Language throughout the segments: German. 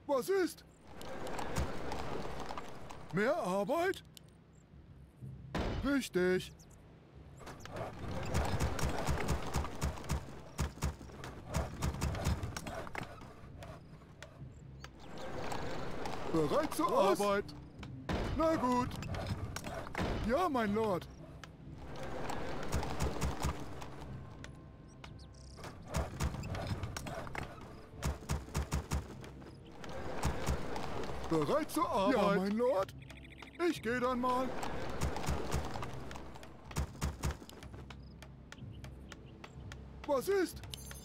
Was ist? Mehr Arbeit? Richtig. Bereit zur Arbeit. Na gut. Ja, mein Lord. Bereit zur Arbeit. Ja, mein Lord. Ich gehe dann mal. Was ist?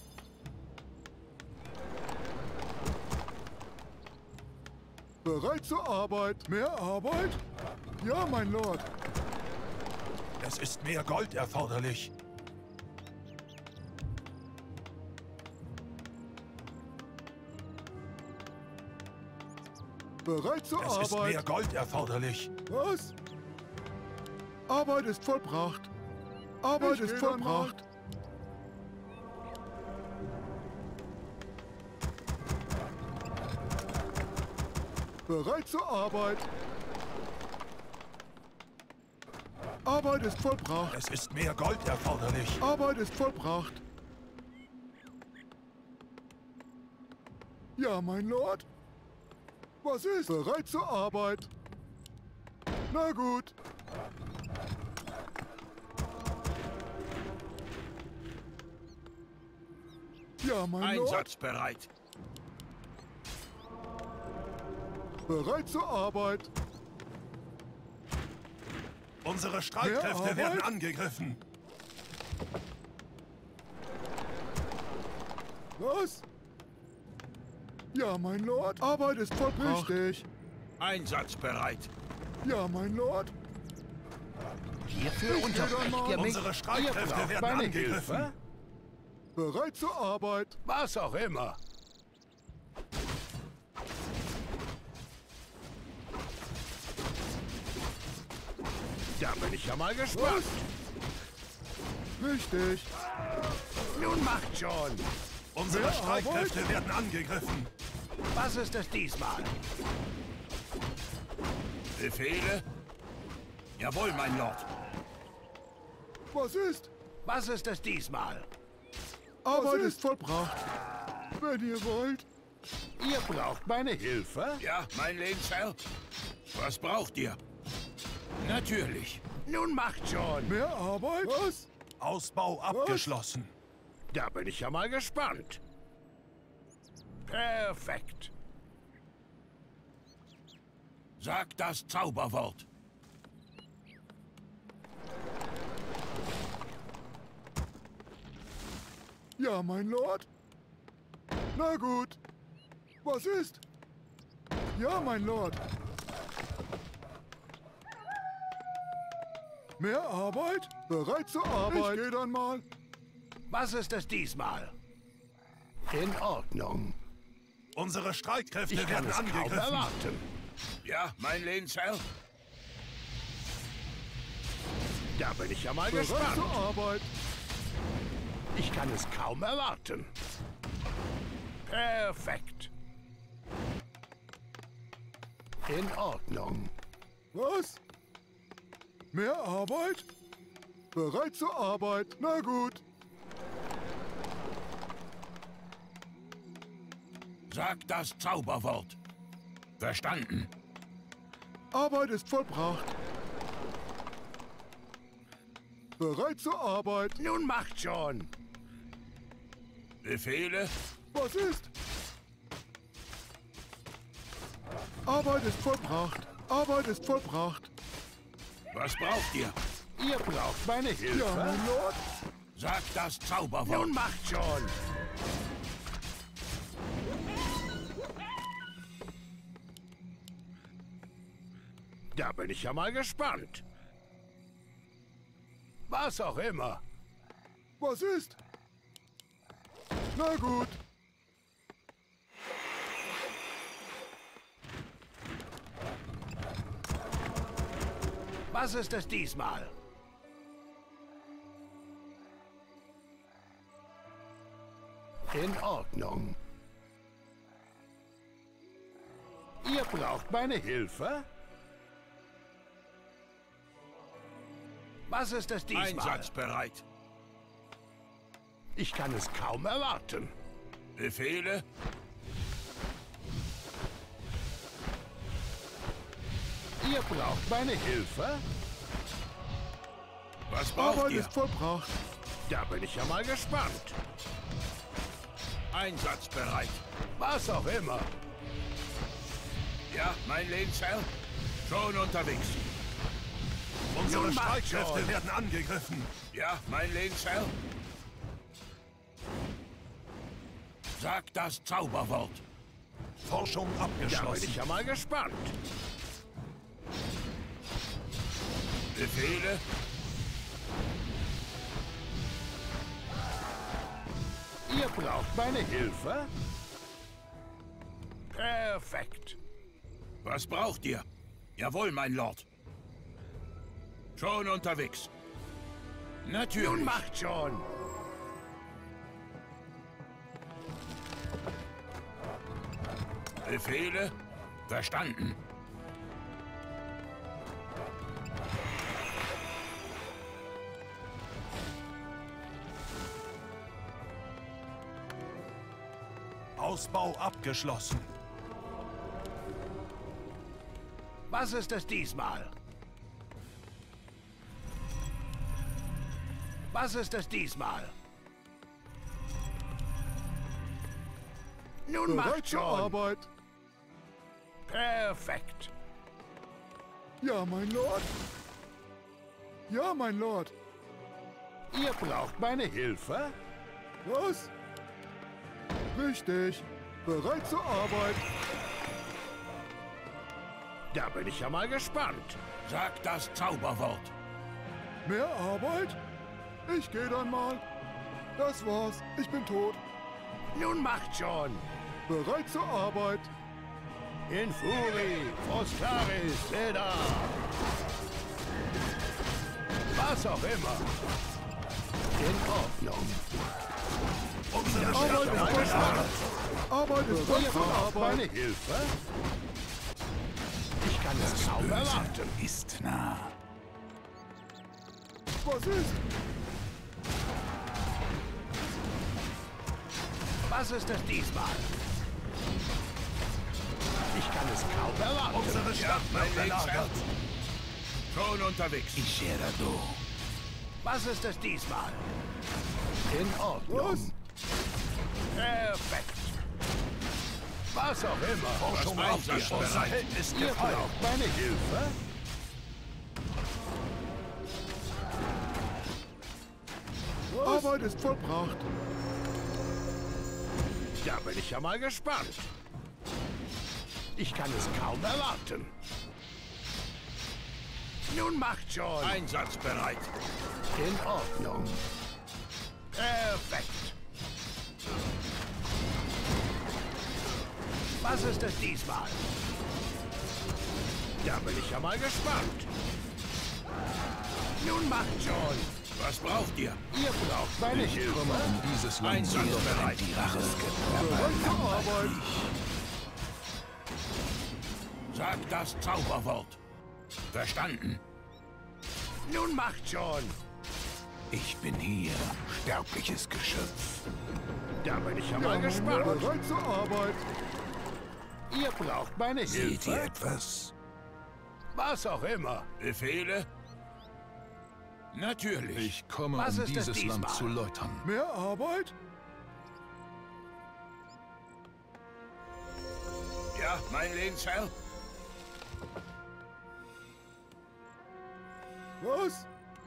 Bereit zur Arbeit. Mehr Arbeit? Ja, mein Lord. Es ist mehr Gold erforderlich. Bereit zur Arbeit. Es ist mehr Gold erforderlich. Was? Arbeit ist vollbracht. Arbeit ist vollbracht. Bereit zur Arbeit. Arbeit ist vollbracht. Es ist mehr Gold erforderlich. Arbeit ist vollbracht. Ja, mein Lord. Was ist? Bereit zur Arbeit. Na gut. Ja, mein Lord. Einsatzbereit. Bereit zur Arbeit. Unsere Streitkräfte werden angegriffen. Was? Ja, mein Lord. Arbeit ist vollbracht. Richtig. Einsatzbereit. Ja, mein Lord. Hierfür unterbrecht ihr mich. Unsere Streitkräfte werden meine angegriffen. Hilfe? Bereit zur Arbeit. Was auch immer. Da bin ich ja mal gespannt. Richtig. Nun macht schon. Unsere Mehr Streitkräfte werden angegriffen. Was ist es diesmal? Befehle? Jawohl, mein Lord. Was ist? Was ist es diesmal? Arbeit ist vollbracht. Wenn ihr wollt. Ihr braucht meine Hilfe? Ja, mein Lehnsherr. Was braucht ihr? Natürlich. Nun macht schon. Mehr Arbeit? Was? Ausbau abgeschlossen. Da bin ich ja mal gespannt. Perfekt. Sag das Zauberwort. Ja, mein Lord. Na gut. Was ist? Ja, mein Lord. Mehr Arbeit? Bereit zur Arbeit. Ich gehe dann mal. Was ist es diesmal? In Ordnung. Unsere Streitkräfte Ich kann werden es kaum angegriffen. erwarten. Ja, mein Lehnsherr. Da bin ich ja mal Bereit gespannt. zur Arbeit. Ich kann es kaum erwarten. Perfekt. In Ordnung. Was? Mehr Arbeit? Bereit zur Arbeit. Na gut. Sag das Zauberwort. Verstanden. Arbeit ist vollbracht. Bereit zur Arbeit. Nun macht schon. Befehle? Was ist? Arbeit ist vollbracht. Arbeit ist vollbracht. Was braucht ihr? Ihr braucht meine Hilfe? Ja, mein Lord. Sag das Zauberwort. Nun macht schon. Da bin ich ja mal gespannt. Was auch immer. Was ist? Na gut. Was ist es diesmal? In Ordnung. Ihr braucht meine Hilfe? Was ist es diesmal? Einsatzbereit. Ich kann es kaum erwarten. Befehle? Ihr braucht meine Hilfe? Was braucht Arbeit ihr? ist vollbracht. Da bin ich ja mal gespannt. Einsatzbereit. Was auch immer. Ja, mein Lehnsherr? Schon unterwegs. Unsere Nun macht Streitkräfte schon. werden angegriffen. Ja, mein Lehnsherr? Sag das Zauberwort. Forschung Da bin abgeschlossen. ich ja mal gespannt. Befehle? Ihr braucht meine Hilfe? Perfekt. Was braucht ihr? Jawohl, mein Lord. Schon unterwegs. Natürlich. Nun macht schon. Befehle? Verstanden. Ausbau abgeschlossen. Was ist es diesmal? Was ist es diesmal? Nun Bereit macht zur schon. Arbeit. Perfekt. Ja, mein Lord. Ja, mein Lord. Ihr braucht meine Hilfe? Was? Richtig. Bereit zur Arbeit. Da bin ich ja mal gespannt. Sag das Zauberwort. Mehr Arbeit? Ich gehe dann mal. Das war's. Ich bin tot. Nun macht schon. Bereit zur Arbeit. In Furi, Frostaris, Leda. Was auch immer. In Ordnung. Unsere Arbeit ist vollbracht. Arbeit ist voll Ihr zur braucht Arbeit. meine Hilfe? Ich kann es kaum erwarten. ist nah. Was ist? Was ist es diesmal? Ich kann es kaum erwarten. Unsere Stadt wird belagert. Schon unterwegs. Was ist es diesmal? In Ordnung. Was? Perfekt. Was auch immer. Forschung einsatzbereit. Ist Ihr gefallen. braucht meine Hilfe? Arbeit ist vollbracht. Da bin ich ja mal gespannt. Ich kann es kaum erwarten. Nun macht schon. Einsatzbereit. In Ordnung. Perfekt. Was ist es diesmal? Da bin ich ja mal gespannt. Nun macht schon. Was braucht ihr? Ihr braucht meine Hilfe. Dieses Einsatzbereit. Bereit zur Arbeit. Sag das Zauberwort. Verstanden. Nun macht schon. Ich bin hier, sterbliches Geschöpf. Da bin ich ja Ja, mal mein gespannt. Lord. Bereit zur Arbeit. Ihr braucht meine Hilfe. etwas? Was auch immer. Befehle? Natürlich. Ich komme, Was um ist es dieses Land diesmal? zu läutern. Mehr Arbeit? Ja, mein Lehnsherr? Was?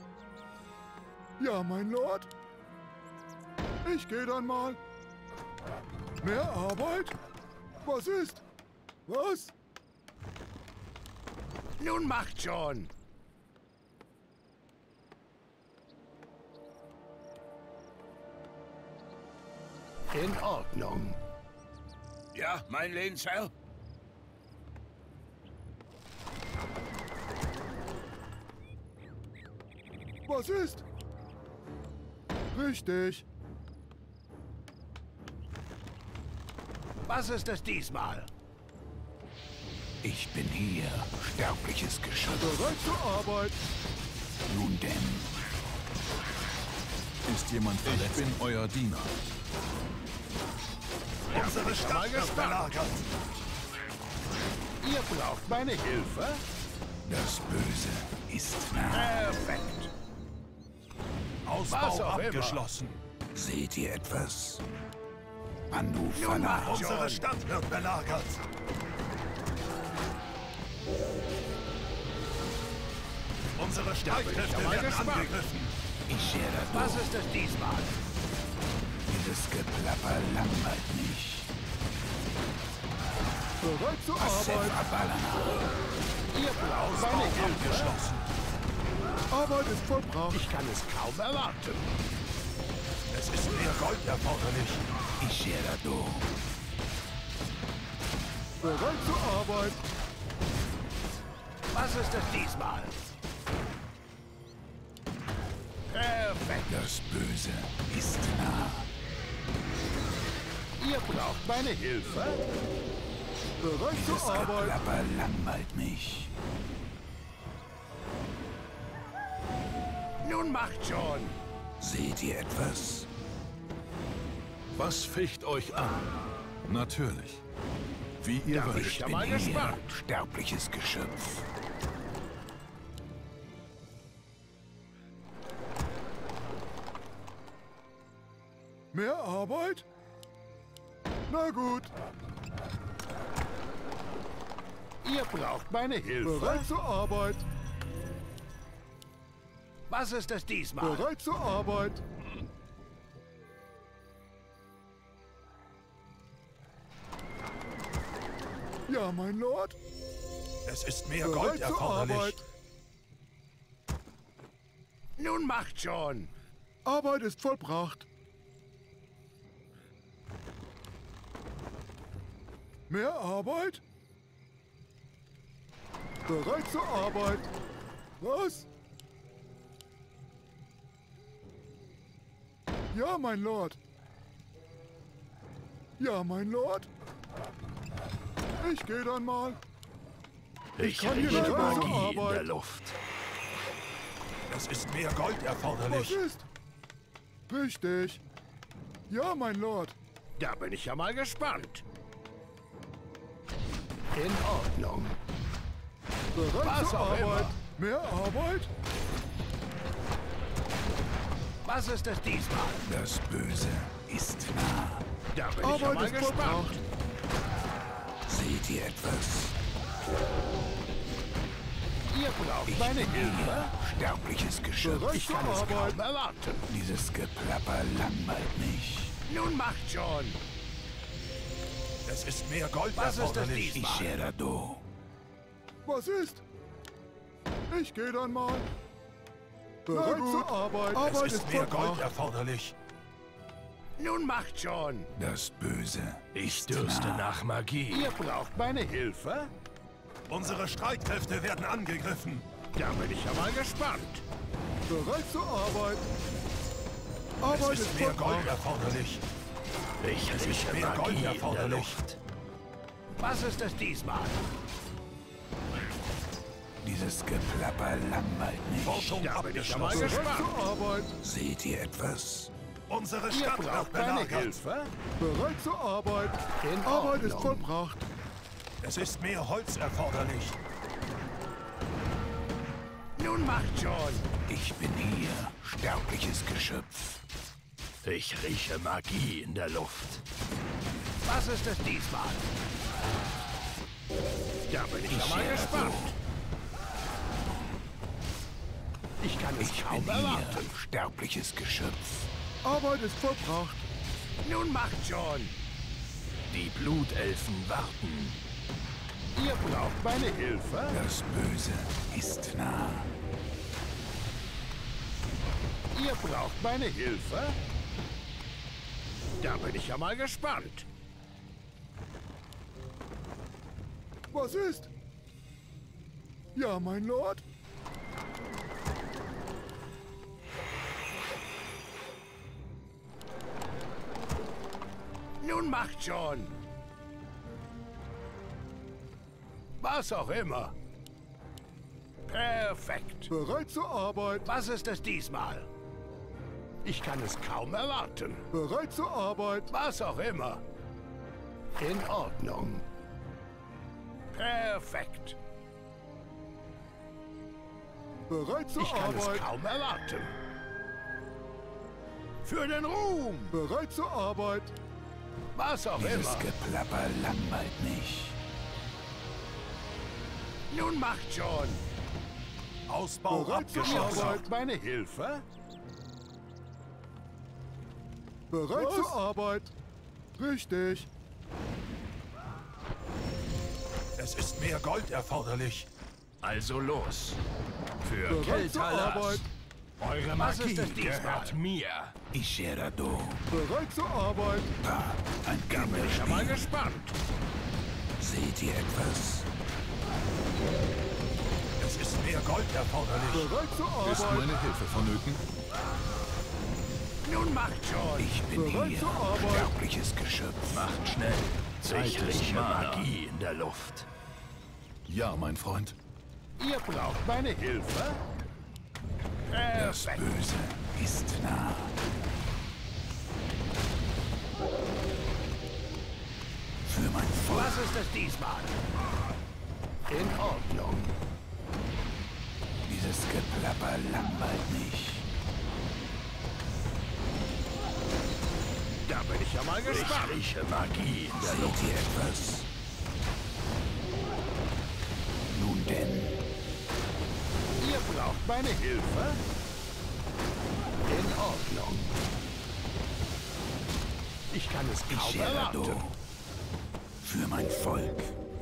Ja, mein Lord. Ich gehe dann mal. Mehr Arbeit? Was ist? Was? Nun macht schon. In Ordnung. Ja, mein Lehnsherr? Was ist? Richtig. Was ist es diesmal? Ich bin hier, sterbliches Geschöpf. Bereit zur Arbeit. Nun denn, Ist jemand verletzt? Ich bin euer Diener. Unsere Stadt wird belagert. Ihr braucht meine Hilfe? das Böse ist nah. Perfekt. Was Ausbau auch immer. abgeschlossen. Seht ihr etwas? Pandu Nun Fala. mach Unsere schon. Stadt wird belagert. Unsere Streitkräfte mal werden gespannt. angegriffen. Ich sehe da Was ist es diesmal? Dieses Geplapper langweilt mich. Bereit zur Arbeit. Sefa Balana. Ihr braucht Ausbau meine Hilfe? abgeschlossen. Arbeit ist vollbracht. Ich kann es kaum erwarten. Es ist mehr Gold erforderlich. Ich sehe da Bereit zur Arbeit. Was ist es diesmal? Perfekt. Das Böse ist nah. Ihr braucht meine Hilfe? Bereit Das zur Arbeit. Geplapper langweilt mich. Nun macht schon. Seht ihr etwas? Was ficht euch an? Natürlich. Wie ihr Da bin wollt. ich ja Bin mal hier, gespannt. sterbliches Geschöpf. Mehr Arbeit? Na gut. Ihr braucht meine Hilfe? Bereit zur Arbeit. Was ist es diesmal? Bereit zur Arbeit. Ja, mein Lord. Es ist mehr Gold Bereit zur erforderlich. Arbeit. Nun macht schon. Arbeit ist vollbracht. Mehr Arbeit? Bereit zur Arbeit. Was? Ja, mein Lord. Ja, mein Lord. Ich gehe dann mal. Ich kann hier rieche nicht weiter Magie in arbeiten. der Luft. Es ist mehr Gold Was erforderlich. ist? Richtig. Ja, mein Lord. Da bin ich ja mal gespannt. In Ordnung. Bereit Was zur auch Arbeit. immer. Mehr Arbeit? Was ist es diesmal? Das Böse ist nah. Da bin ich ja Arbeit mal ist gespannt. vollbracht. Seht ihr etwas? Ihr braucht Ich meine bin Hilfe? hier, sterbliches Geschöpf. Bereit Ich zur kann es Arbeit. kaum erwarten. Dieses Geplapper langweilt mich. Nun macht schon. Es ist mehr Gold Was ist es erforderlich. Ich diesmal? sehe da do. Was ist? Ich gehe dann mal. Bereit zur Arbeit. Es Arbeit ist ist mehr Gold vollbracht. erforderlich. Nun macht schon. Das Böse Ich ist dürste nah. nach Magie. Ihr braucht meine Hilfe? Unsere Streitkräfte werden angegriffen. Da bin ich ja mal gespannt. Bereit zur Arbeit. Es Arbeit ist ist mehr Gold vollbracht. erforderlich. Ich Es ist rieche mehr Gold Magie in der erforderlich. Luft. Was ist es diesmal? Dieses Geplapper langweilt mich. Forschung Da bin ich ja mal abgeschlossen. Bereit gespannt. zur Arbeit. Seht ihr etwas? Unsere Ihr Stadt wird braucht meine belagert. Hilfe? Bereit zur Arbeit. In Arbeit ist Ordnung. vollbracht. Es ist mehr Holz erforderlich. Nun macht schon. Ich bin hier, sterbliches Geschöpf. Ich rieche Magie in der Luft. Was ist es diesmal? Da bin ich ja mal sehe gespannt. Ich kann es Ich kaum bin hier, erwarten. sterbliches Geschöpf. Arbeit ist vollbracht. Nun macht schon. Die Blutelfen warten. Ihr braucht meine Hilfe? Das Böse ist nah. Ihr braucht meine Hilfe? Da bin ich ja mal gespannt. Was ist? Ja, mein Lord. Nun macht schon. Was auch immer. Perfekt. Bereit zur Arbeit. Was ist es diesmal? Ich kann es kaum erwarten. Bereit zur Arbeit. Was auch immer. In Ordnung. Perfekt. Bereit zur Ich kann es Arbeit. kaum erwarten. Für den Ruhm. Bereit zur Arbeit. Was auch Dieses immer. Geplapper langweilt mich. Nun macht schon. Ausbau Bereit zur abgeschlossen. Arbeit. Braucht meine Hilfe? Bereit zur Arbeit. Richtig. Es ist mehr Gold erforderlich. Also los. Für Bereit zur Keltalas. Arbeit. Eure Was Magie ist es diesmal? gehört mir. Icherado. Bereit zur Arbeit. Ein Bin ich schon mal Kinderspiel. gespannt. Seht ihr etwas? Es ist mehr Gold erforderlich. Bereit zur Ist Arbeit. meine Hilfe vonnöten? Nun macht schon. Ich bin Bereit hier. zur Arbeit. Sterbliches Geschöpf. Macht schnell. Ich rieche Magie in der Luft. Ja, mein Freund. Ihr braucht meine Hilfe? Das Perfekt. Böse ist nah. Für mein Volk. Was ist es diesmal? In Ordnung. Dieses Geplapper langweilt mich. Da bin ich ja mal gespannt. Ich rieche Magie in der Luft. Seht ihr etwas? Nun denn. Ihr braucht meine Hilfe? In Ordnung. Ich kann es kaum Icherado. erwarten. Für mein Volk.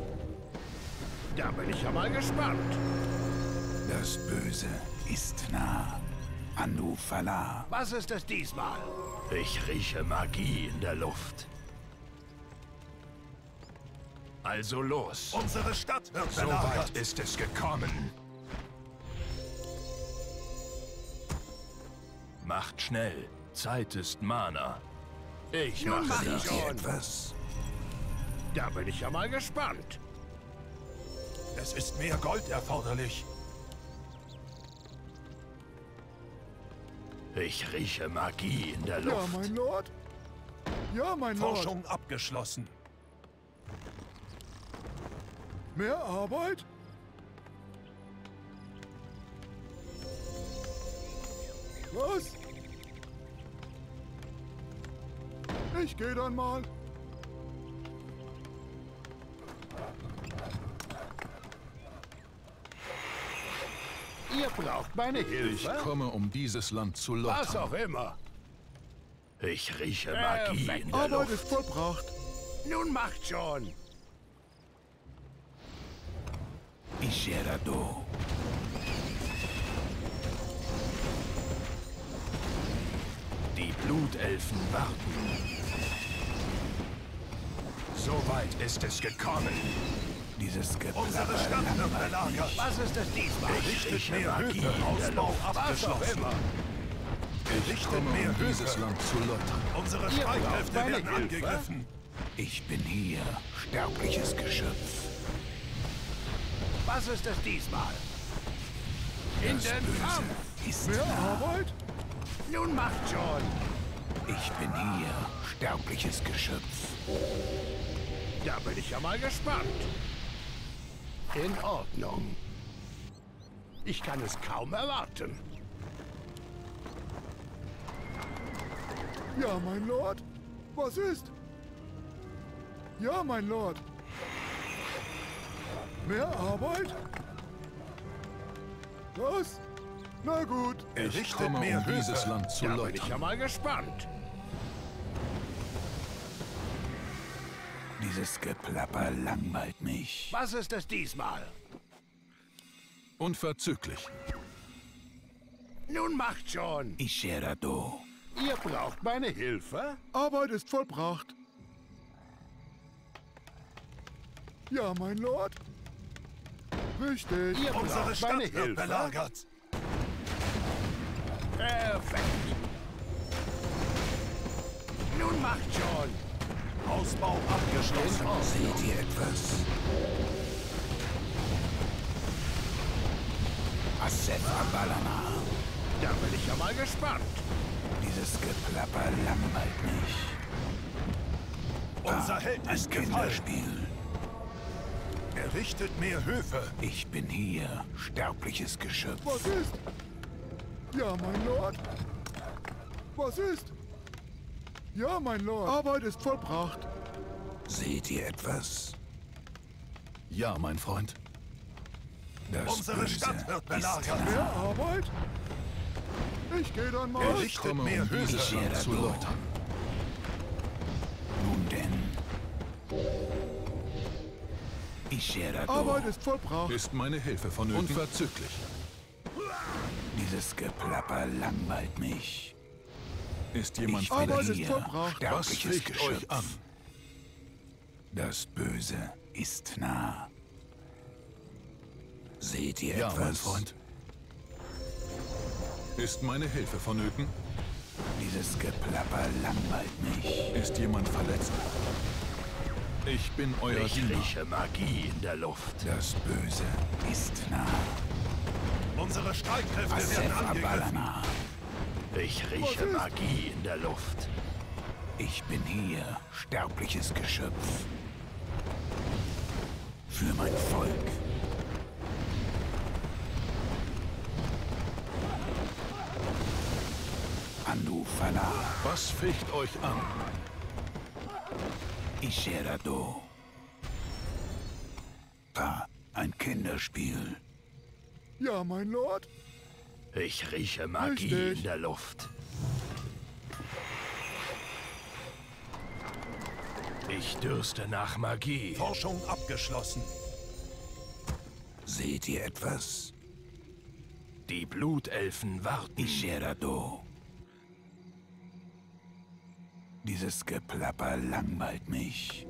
Da bin ich ja mal gespannt. Das Böse ist nah. Anufala. Was ist es diesmal? Ich rieche Magie in der Luft. Also los. Unsere Stadt wird So weit belagert. ist es gekommen. Macht schnell. Zeit ist Mana. Ich Nun mache mach das. ich. Seht ihr etwas? Da bin ich ja mal gespannt. Es ist mehr Gold erforderlich. Ich rieche Magie in der Ja, Luft. mein Lord. Ja, mein Lord. Forschung abgeschlossen. Mehr Arbeit? Was? Ich gehe dann mal. Ihr braucht meine Ich Hilfe? komme, um dieses Land zu Was lottern. auch immer. Ich rieche Magie Perfekt. in der Arbeit Luft. ist vollbracht. Nun macht schon. Icherado. Die Blutelfen warten. So weit ist es gekommen. Dieses Unsere Geplapper Stadt wird langweilt belagert. Was ist es diesmal? Errichtet mehr Höfe. Ausbau Was auch abgeschlossen. immer. Ich Errichtet komme, mehr um dieses Höfe. Land zu lottern. Unsere Ihr braucht Streitkräfte meine werden Hilfe? angegriffen. Ich bin hier. Sterbliches Geschöpf. Was ist es diesmal? In Das den Böse Kampf. ist Mehr nah. Arbeit? Nun macht schon. Ich bin hier. Sterbliches Geschöpf. Da bin ich ja mal gespannt. In Ordnung. Ich kann es kaum erwarten. Ja, mein Lord. Was ist? Ja, mein Lord. Mehr Arbeit? Was? Na gut. Ich Errichtet komme, mehr um dieses Höfe. Land zu Da bin ich ja lottern. mal gespannt. Dieses Geplapper langweilt mich. Was ist es diesmal? Unverzüglich. Nun macht schon. Icherado. Ihr braucht meine Hilfe? Arbeit ist vollbracht. Ja, mein Lord. Richtig. Ihr Unsere braucht Stadt meine wird Hilfe? belagert. Perfekt. Nun macht schon. Ausbau abgeschlossen. Seht ihr etwas? Asef Abalana. Da bin ich ja mal gespannt. Dieses Geplapper langweilt mich. Unser Held Ein ist gefallen. Kinderspiel. Er richtet mehr Höfe. Ich bin hier, sterbliches Geschöpf. Was ist? Ja, mein Lord. Was ist? Ja, mein Lord. Arbeit ist vollbracht. Seht ihr etwas? Ja, mein Freund. Das Unsere Böse Stadt wird ist belagert. Mehr nah. Arbeit? Ich gehe dann mal. Er Ich richtet komme, mehr um dieses Höfe. Land zu läutern. Nun denn. Isherado. Arbeit ist vollbracht. Ist meine Hilfe vonnöten? Unverzüglich. Dieses Geplapper langweilt mich. Ist jemand Ich bin Arbeit ist hier, vollbracht. Was sterbliches ficht Geschöpf. euch an? Das Böse ist nah. Seht ihr Ja, etwas? mein Freund. Ist meine Hilfe vonnöten? Dieses Geplapper langweilt mich. Ist jemand verletzt? Ich bin euer Ich Diener. rieche Magie in der Luft. Das Böse ist nah. Unsere Streitkräfte werden Asef angegriffen. Abalana. Ich rieche Magie in der Luft. Ich bin hier, sterbliches Geschöpf. Für mein Volk. Anufala. Was ficht euch an? Isherado. Ein Kinderspiel. Ja, mein Lord. Ich rieche Magie Richtig. in der Luft. Ich dürste nach Magie. Forschung abgeschlossen. Seht ihr etwas? Die Blutelfen warten. Isherado. Dieses Geplapper langweilt mich.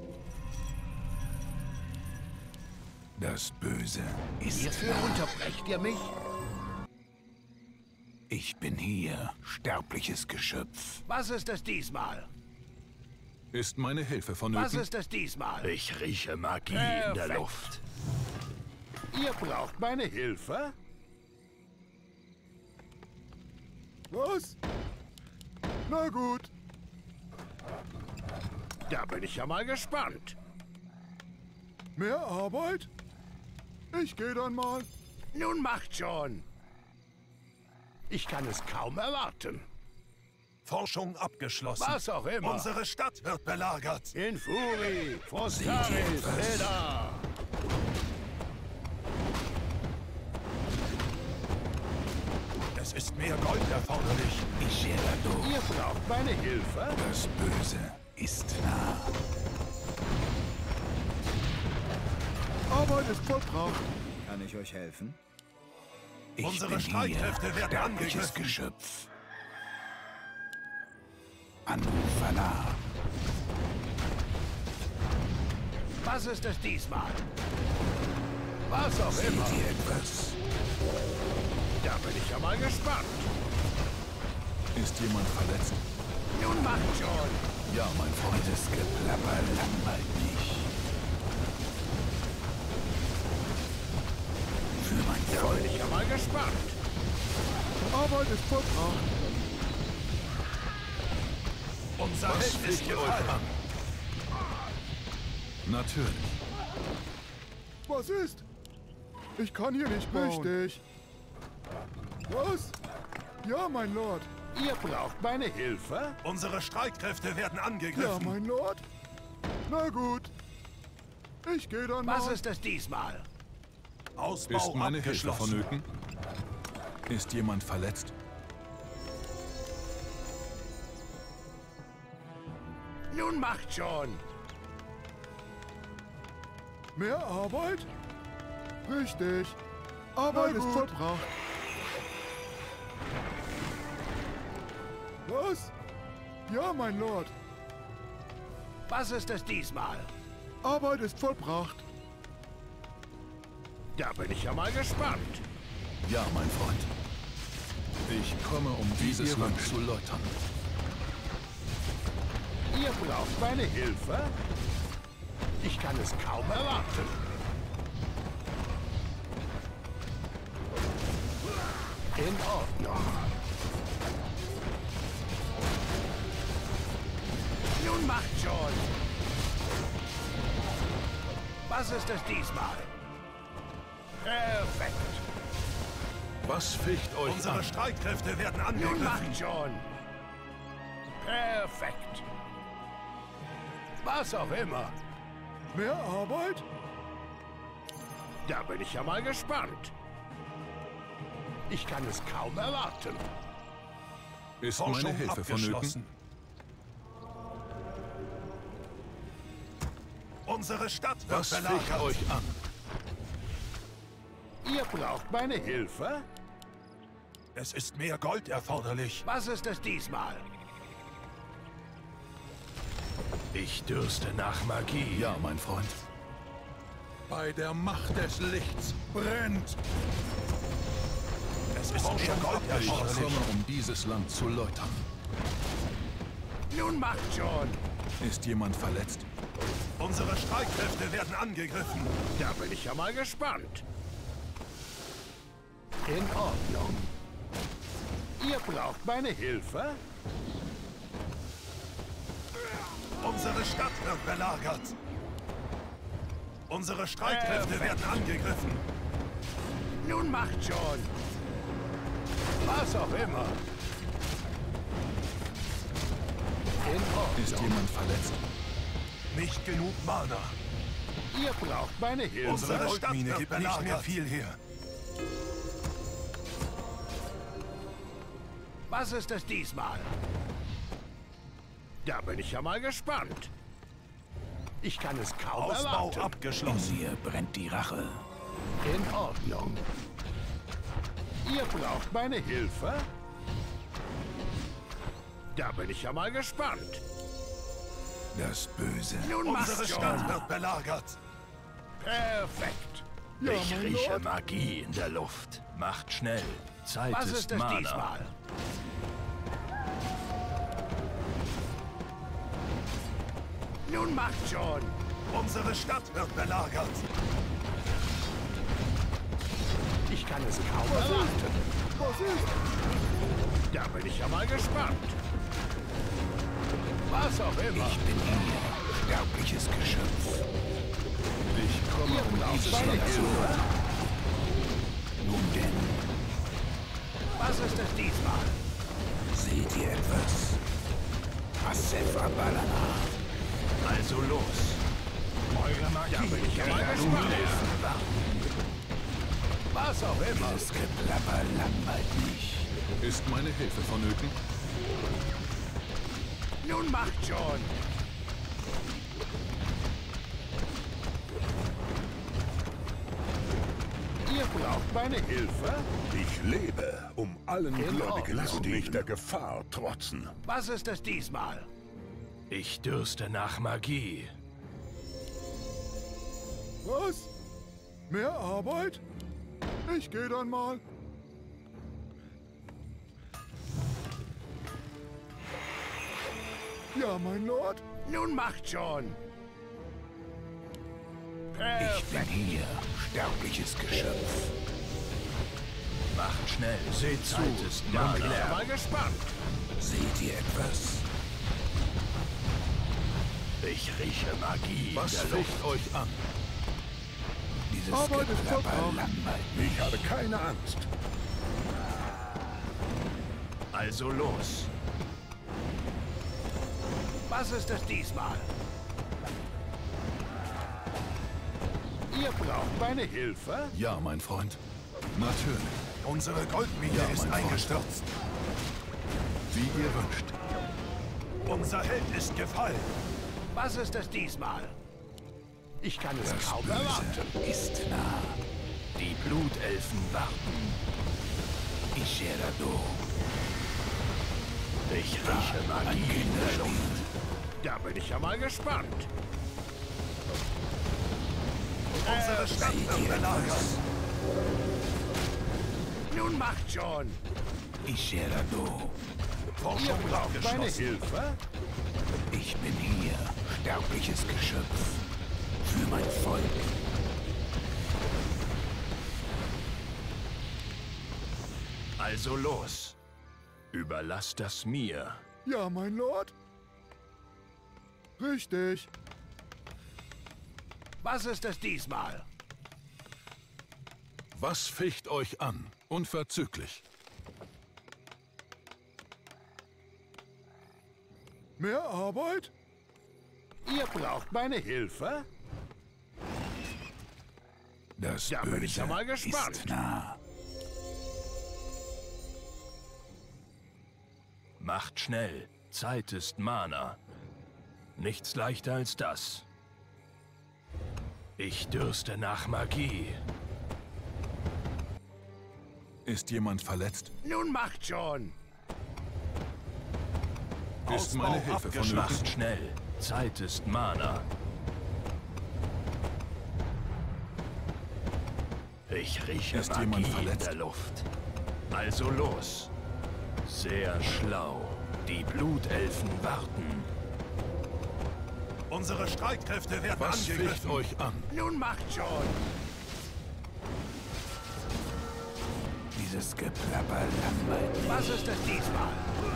Das Böse ist Hierfür nah. unterbrecht ihr mich? Ich bin hier, sterbliches Geschöpf. Was ist es diesmal? Ist meine Hilfe Was vonnöten? ist es diesmal? Ich rieche Magie in der Perfekt. Luft. Ihr braucht meine Hilfe? Was? Na gut. Da bin ich ja mal gespannt. Mehr Arbeit? Ich gehe dann mal. Nun macht schon. Ich kann es kaum erwarten. Forschung abgeschlossen. Was auch immer. Unsere Stadt wird belagert. In Furi, Seht ihr Frostaris, etwas? Reda. Es ist mehr Gold erforderlich. Isherado. Ihr braucht meine Hilfe? Das Böse ist nah. Arbeit ist vollbracht. Kann ich euch helfen? Ich Unsere bin Streitkräfte hier, werden sterbliches angegriffen. Geschöpf. Anufala. Was ist es diesmal? Was auch Seht immer. ihr etwas? Da bin ich ja mal gespannt. Ist jemand verletzt? Nun macht schon. Ja, mein Freund. Dieses Geplapper langweilt mich. Für mein Da Volk. bin ich ja mal gespannt. Arbeit ist vollbracht. Unser Was Held ist ficht euch gefallen. an? Natürlich. Was ist? Ich kann hier nicht bauen. Richtig. Was? Ja, mein Lord. Ihr braucht meine Hilfe? Unsere Streitkräfte werden Ja, angegriffen. mein Lord. Na gut. Ich gehe dann Was mal. ist es diesmal? Ausbau Ist meine Hilfe abgeschlossen. vonnöten? Ist jemand verletzt? Nun macht schon. Mehr Arbeit? Richtig. Arbeit ist vollbracht. Was? Ja, mein Lord. Was ist es diesmal? Arbeit ist vollbracht. Da bin ich ja mal gespannt. Ja, mein Freund. Ich komme, um dieses Land zu läutern. Ihr braucht meine Hilfe? Ich kann es kaum erwarten. In Ordnung. Nun macht schon. Was ist es diesmal? Perfekt. Was ficht euch Unsere an? Streitkräfte werden Nun angegriffen. macht schon. Perfekt. Was auch immer. Mehr Arbeit? Da bin ich ja mal gespannt. Ich kann es kaum erwarten. Ist meine Forschung Hilfe vonnöten? abgeschlossen. Unsere Stadt wird Was ficht belagert. euch an? Ihr braucht meine Hilfe? Es ist mehr Gold erforderlich. Was ist es diesmal? Ich dürste nach Magie. Ja, mein Freund. Bei der Macht des Lichts brennt! Es ist mehr Gold Ich erforderlich. komme, um dieses Land zu läutern. Nun macht schon. Ist jemand verletzt? Unsere Streitkräfte werden angegriffen. Da bin ich ja mal gespannt. In Ordnung. Ihr braucht meine Hilfe? Unsere Stadt wird belagert. Unsere Streitkräfte werden angegriffen. Nun macht schon. Was auch immer. In Ist Ordnung. jemand verletzt? Nicht genug Mana. Ihr braucht meine Hilfe. Unsere Goldmine Stadt gibt wird nicht mehr belagert. viel her. Was ist es diesmal? Da bin ich ja mal gespannt. Ich kann es kaum Ausbau erwarten. abgeschlossen. Hier brennt die Rache. In Ordnung. Ihr braucht meine Hilfe? Da bin ich ja mal gespannt. Das Böse. Nun macht Unsere schon. Stadt wird belagert. Perfekt. Ja, Ich mein rieche Lord. Magie in der Luft. Macht schnell. Zeit Was ist ist es Mana. diesmal? Nun macht schon. Unsere Stadt wird belagert. Ich kann es kaum erwarten. Was ist? Da bin ich ja mal gespannt. Was auch immer. Ich bin hier, sterbliches Geschöpf. Ich komme, Ihr um braucht dieses meine Land zu Hilfe? läutern. Nun denn, Was ist es diesmal? seht ihr etwas? Asef Abalana. Also los. Eure Magie. Da bin ich ja mal gespannt. Was auch immer. Das Geplapper langweilt mich. Ist meine Hilfe vonnöten? Nun macht schon. Ihr braucht meine Hilfe? Ich lebe, um allen In Gläubigen Ordnung. zu dienen. Der Gefahr trotzen. Was ist es diesmal? Ich dürste nach Magie. Was? Mehr Arbeit? Ich gehe dann mal. Ja, mein Lord. Nun macht schon. Ich bin hier, sterbliches Geschöpf. Macht schnell. Seht zu. Zeit ist Da bin ich ja Mana. mal gespannt. Seht ihr etwas? Ich rieche Magie Was in der Luft. ficht euch an? Dieses Arbeit ist Geplapper vollkommen. langweilt mich. Ich habe keine Angst. Also los. Was ist es diesmal? Ihr braucht meine Hilfe? Ja, mein Freund. Natürlich, Unsere Goldmine Ja, ist mein Freund. eingestürzt. wie ihr wünscht. Unser Held ist gefallen. Was ist es diesmal? Ich kann es Das kaum Böse erwarten. ist nah. Die Blutelfen warten. Isherado. Ich rieche Magie in der Luft. Da bin ich ja mal gespannt. Unsere Stadt Seht wird ihr belagert. etwas? Nun macht schon. Isherado. Ihr Forschung braucht meine abgeschlossen. Hilfe? Ich bin hier, sterbliches Geschöpf. Für mein Volk. Also los. Überlass das mir. Ja, mein Lord. Richtig. Was ist es diesmal? Was ficht euch an? Unverzüglich. Mehr Arbeit? Ihr braucht meine Hilfe? Das Da bin ich ja mal gespannt. ist nah. Macht schnell. Zeit ist Mana. Nichts leichter als das. Ich dürste nach Magie. Ist jemand verletzt? Nun macht schon! Ist meine Hilfe vonnöten? Macht schnell. Zeit ist Mana. Ich rieche Ist Magie jemand in verletzt? der Luft. Also los. Sehr schlau. Die Blutelfen warten. Unsere Streitkräfte werden Was ficht angegriffen. euch an? Nun macht schon! Dieses Geplapper langweilt mich. Was ist es diesmal?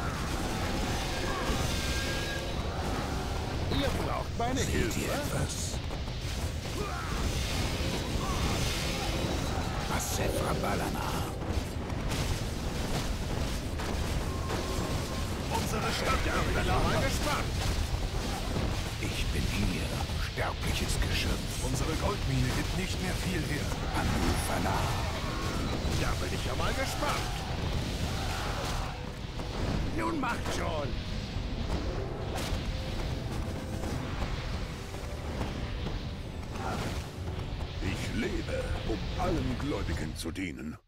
Ihr braucht meine Seht Hilfe? ihr etwas? Asefra Balana. Unsere Stadt Bin ich mal gespannt! Ich bin hier, sterbliches Geschöpf. Unsere Goldmine gibt nicht mehr viel her. Anufala. Da bin ich ja mal gespannt! Nun macht schon! Ich lebe, um allen Gläubigen zu dienen.